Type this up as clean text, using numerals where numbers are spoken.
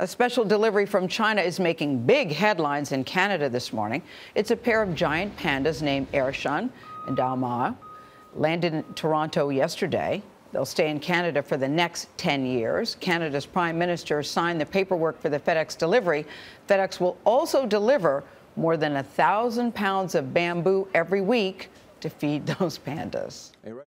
A special delivery from China is making big headlines in Canada this morning. It's a pair of giant pandas named Airshun and Dalma, landed in Toronto yesterday. They'll stay in Canada for the next 10 years. Canada's Prime Minister signed the paperwork for the FedEx delivery. FedEx will also deliver more than 1,000 pounds of bamboo every week to feed those pandas.